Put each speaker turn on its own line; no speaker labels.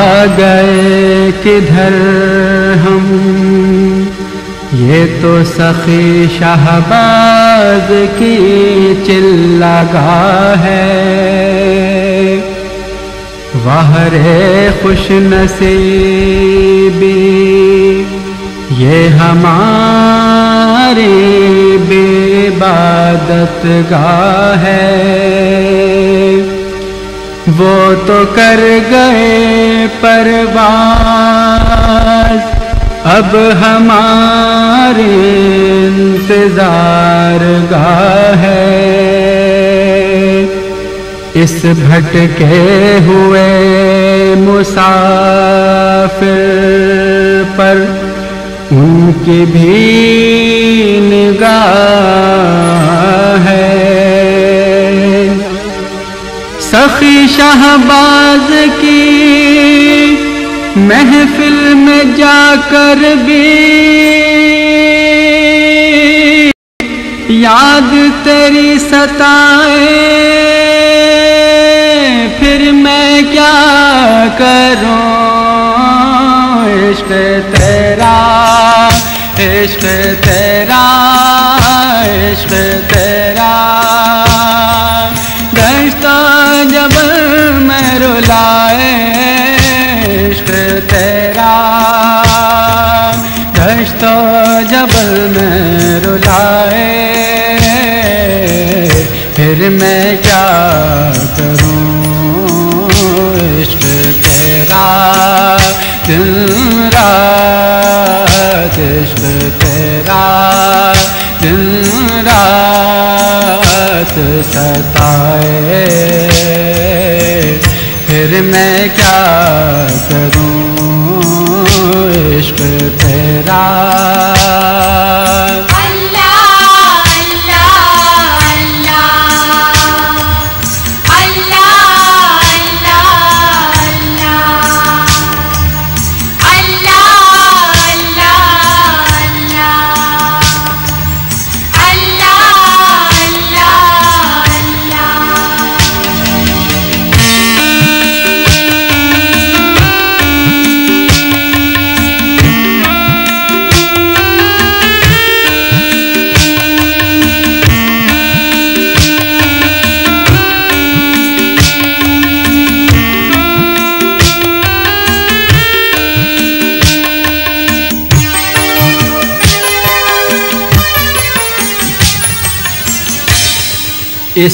आ गए किधर हम, ये तो सखी शाहबाज की चिल्लागाह है। वाह रे खुश नसीबी ये हमारी बेइबादत गाह है। वो तो कर गए परवाज़, अब हमारे इंतजार गाह है। इस भटके हुए मुसाफिर पर उनकी भी निगाह है। सखी शाहबाज की महफिल में जाकर भी याद तेरी सताए, फिर मैं क्या करूं। इश्क तेरा, इश्क तेरा, इश्क तेरा, दश्ता जब मैं रुलाए। इश्क तेरा, दश्ता जब मैं रुलाए, फिर मैं क्या करूं। इश्क तेरा दिन रात, इश्क तेरा दिन रात सताए, फिर मैं क्या करूं। इश्क तेरा